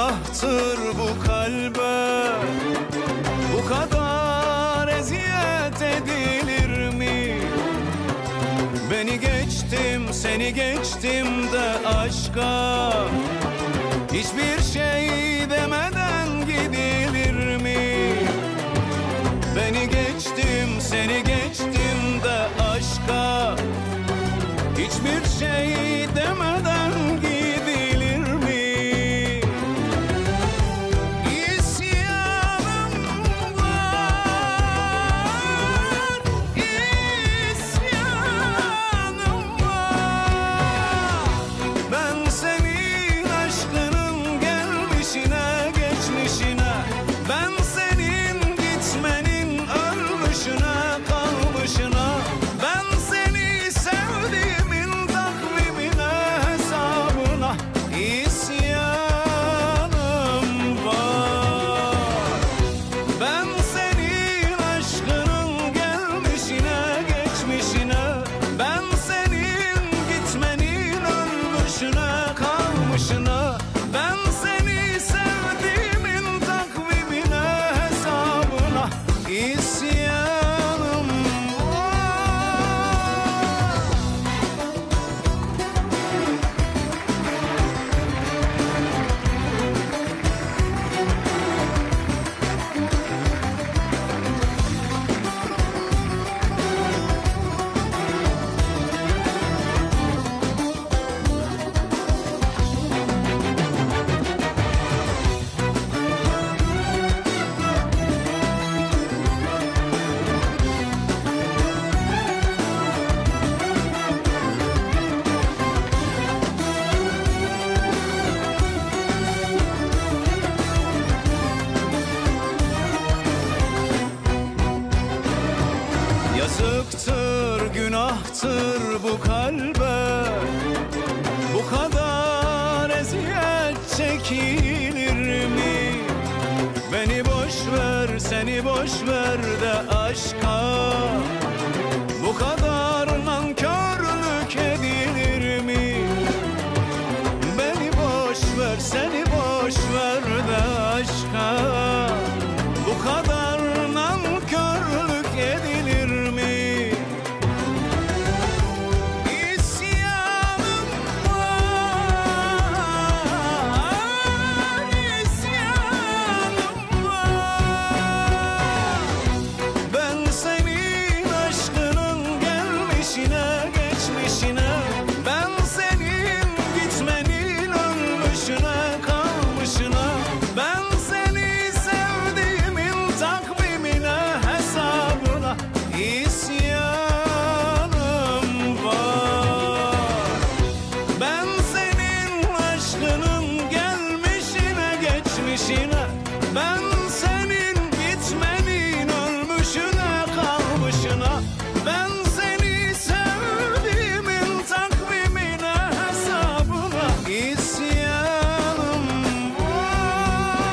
günahtır bu kalbe, bu kadar eziyet edilir mi? Beni geçtim, seni geçtim de aşka hiçbir şey demeden gidilir mi? Beni geçtim, seni geçtim de aşka hiçbir şey demeden gidilir mi? İsyanım var, isyanım var. Ben senin aşkının gelmişine geçmişine, ben senin gitmenin ölmüşüne kalmışına, ben seni sevdiğimin takvimine hesabına isyanım var. Ben senin aşkının gelmişine geçmişine, ben senin gitmenin ölmüşüne kalmışına, ben seni sevdiğimin takvimine hesabına isyanım var. Yazıktır, günahtır bu kalbe, bu kadar eziyet çekilir mi? Beni boş ver, seni boş ver de aşka bu kadar nankörlük edilir mi? Beni boş ver, seni boş ver de aşka bu kadar nankörlük edilir mi? İsyanım var, isyanım var. Ben senin aşkının gelmişine geçmişine, ben senin gitmenin ölmüşüne kalmışına, ben seni sevdiğimin takvimine hesabına isyanım var. Ben senin aşkının gelmişine geçmişine, ben senin gitmenin ölmüşüne kalmışına, ben seni sevdiğimin takvimine hesabına isyanım var.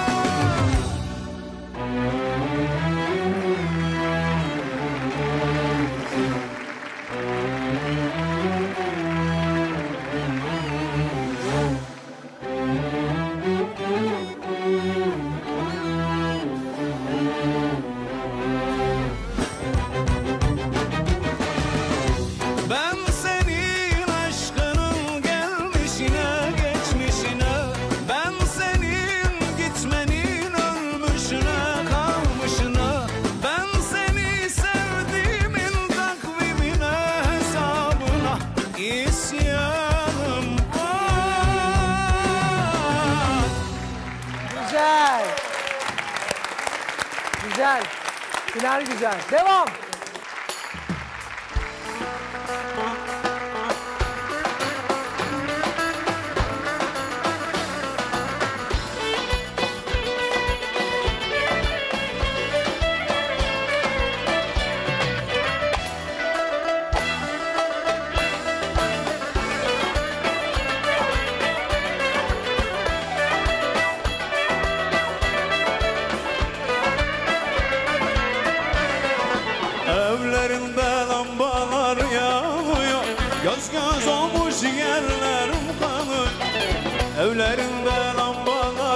Ben senin aşkının gelmişine geçmişine, ben senin gitmenin ölmüşüne kalmışına, ben seni sevdiğimin takvimine hesabına isyanım var. Güzel. Güzel. Final güzel. Devam. Evlerinde lambalar yanıyor, göz göz olmuş yerlerim kanıyor. Evlerinde lambalar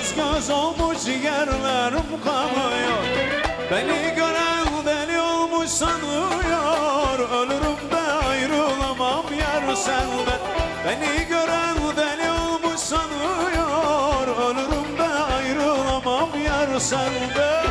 göz göz olmuş ciğerlerim kanıyor. Beni gören deli olmuş sanıyor. Ölürüm de ayrılamam yar senden. Beni gören deli olmuş sanıyor. Ölürüm de ayrılamam yar senden.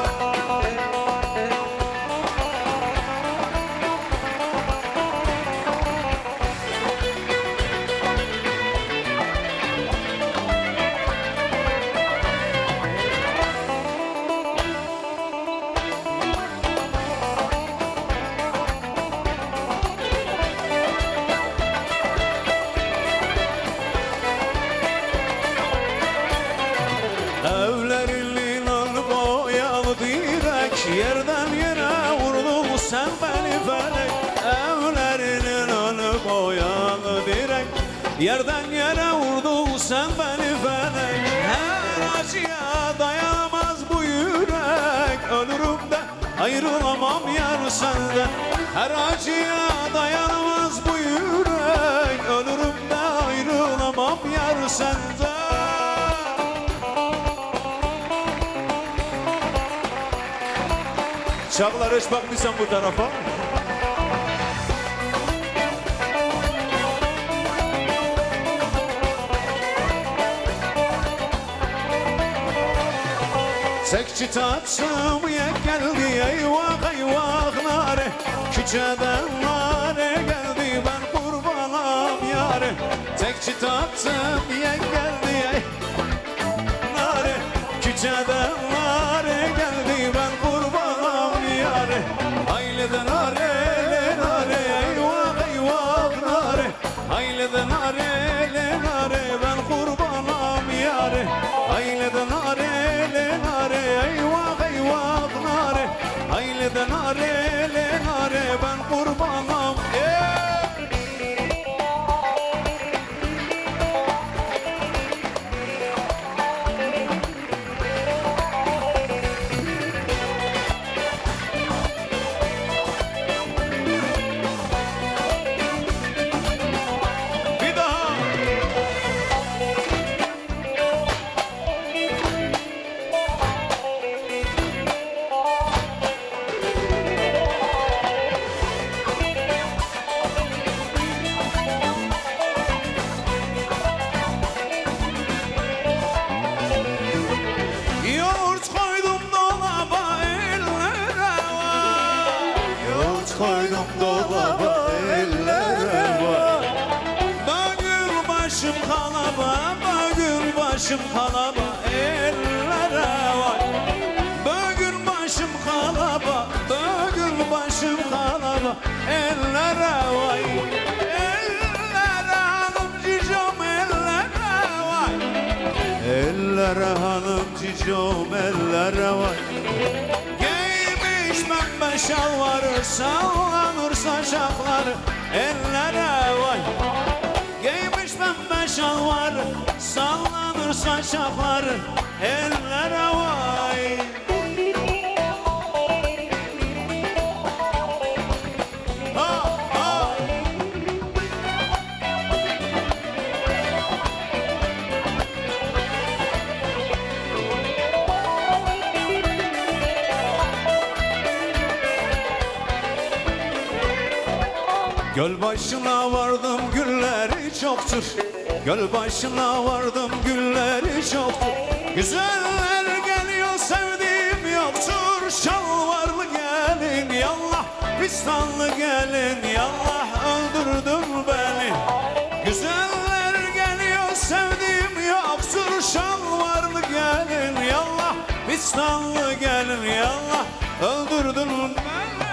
Yerden yere vurdun sen beni felek. Evlerinin önü boyalı direk. Yerden yere vurdun sen beni felek. Her acıya dayanamaz bu yürek. Ölürüm de ayrılamam yar senden. Her acıya dayanamaz bu yürek. Ölürüm de ayrılamam yar senden. Çağlar hiç bakmışsan bu tarafa. Sekçi taçım ye geldi eyvah eyvah nare. Küçeden nare geldi ben kurbanam yare. Sekçi taçım ye geldi ey nare. Küçeden nare geldi ben kurbanam yare. Aileden nare nare eyvah eyvah nare. Aileden nare nare ben kurbanam yare. Aileden nare nare eyvah eyvah nare. Aileden nare nare ben kurbanam. Koydum dolaba ellere var. Bugün başım kalaba, bugün başım kalaba ellere var. Bugün başım kalaba, bugün başım kalaba ellere var. Ellere hanım cicom ellere var. Ellere hanım cicom ellere var. Pembe şalvarı sallanır saçakları ellere vay. Giymiş pembe şalvarı sallanır saçakları ellere vay. Göl başına vardım gülleri çoktur. Göl başına vardım gülleri çoktur. Güzeller geliyor sevdiğim yoktur. Şalvarlı gelin yallah, pistanlı gelin yallah, öldürdün beni. Güzeller geliyor sevdiğim yoktur. Şalvarlı gelin yallah, pistanlı gelin yallah, öldürdün beni.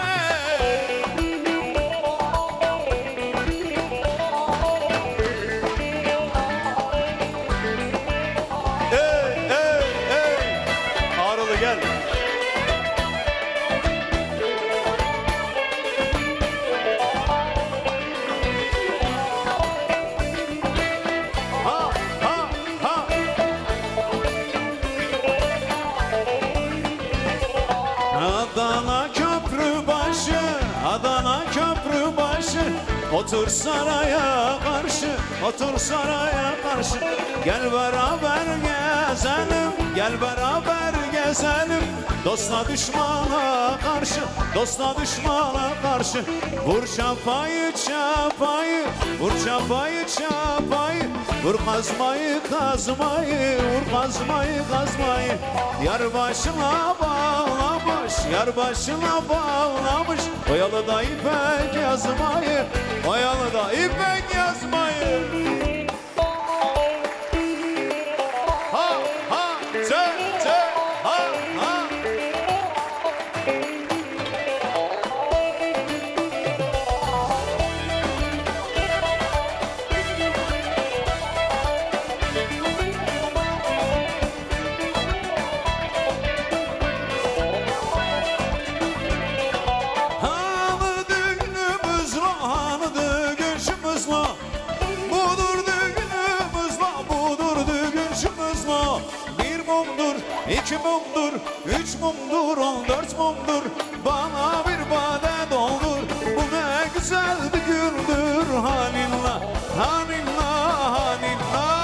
Gel. Ha ha ha. Adana köprü başı, Adana köprü başı. Otur saraya karşı, otur saraya karşı. Gel beraber gezelim, gel beraber gezelim. Dostla düşmana karşı, dostla düşmana karşı. Vur çapayı çapayı, vur çapayı çapayı. Vur kazmayı kazmayı, vur kazmayı kazmayı. Yar başına bağlamış, yar başına bağlamış. Oyalı da ipek yazmayı, oyalı da ipek yazmayı. Ha ha te te ha ha. İki mumdur, üç mumdur, 14 mumdur. Bana bir bade doldur. Bu ne güzel bir gündür. Halinla, halinla, halinla.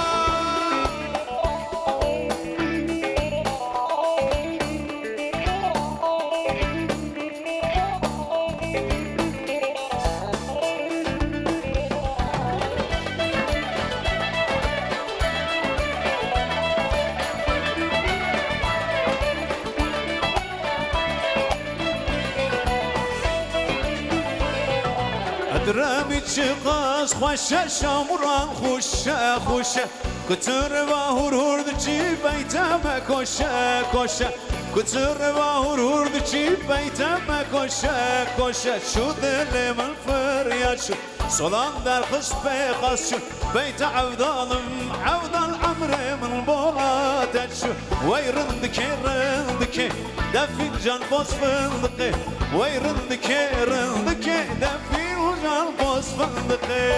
درمی چقاس خوشه شاموران خوشه خوشه کتر و هرورد چی بیتم کشه کشه کتر و هرورد چی بیتم کشه کشه شو دل من فریاد شو صلان در خس پیقاس شو بیت عودالم عودال عمر من بولادت شو ویرندکی رندکی دفین جان باز فندقی ویرندکی رندکی دفین can boz fındıkı.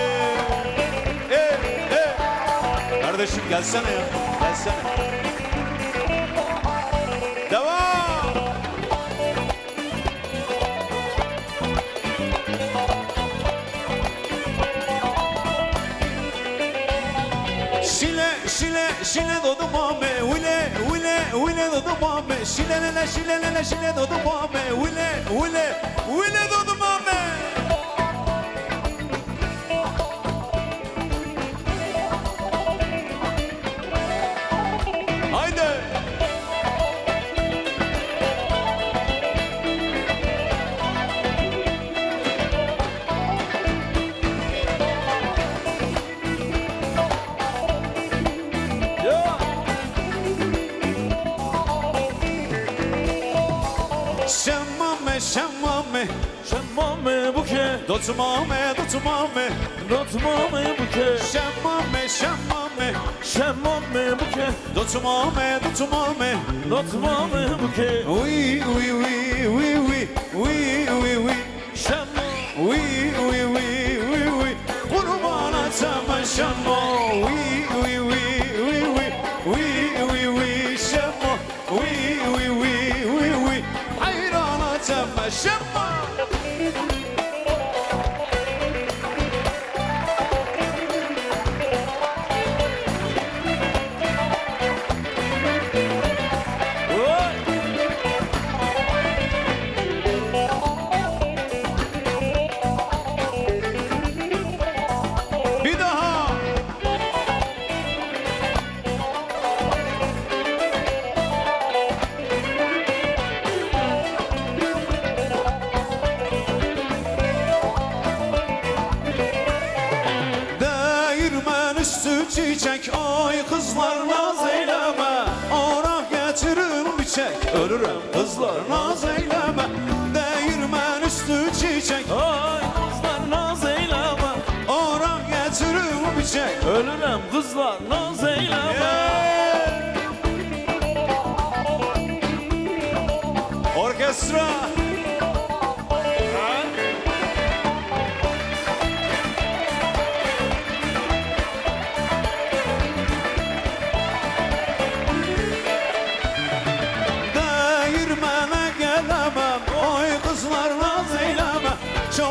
Kardeşim gelsene ya, gelsene. Devam. Şile, şile, şile dodu mame, wile, wile, wile dodu mame, şile lele, şile lele, şile dodu mame, wile, wile, wile dodu mame. Şemmame, şemmame buke. Dotmame, dotmame, dotmame buke. Şemmame, şemmame, şemmame buke. Dotmame, dotmame, dotmame buke. Oui, oui, oui, oui, oui, oui, oui, oui. Şemmame, oui, oui, oui, oui, oui. Kurbana tamam şemmo. Oui, oui, oui, oui, oui, oui, oui, oui. Şemmo, oui, oui, oui, oui, oui. Hayrana tamam şemmo. Çiçek ay kızlar naz eyleme. Orah getirin bir çek. Ölürüm kızlar naz eyleme. Değirmen üstü çiçek ay kızlar naz eyleme. Orah getirin bir çek. Ölürüm kızlar naz eyleme. Orkestra.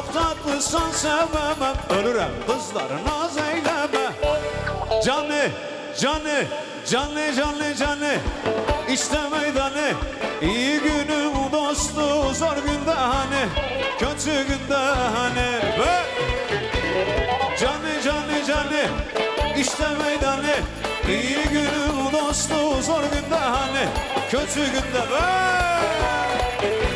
Çok tatlıysan sevemem. Ölürüm kızları naz eyleme. Canı, canı, canı, canı, canı. İşte meydanı. İyi günün dostu, zor günde hani, kötü günde hani. Ve canı, canı, canı. İşte meydanı. İyi günün dostu, zor günde hani, kötü günde. Ve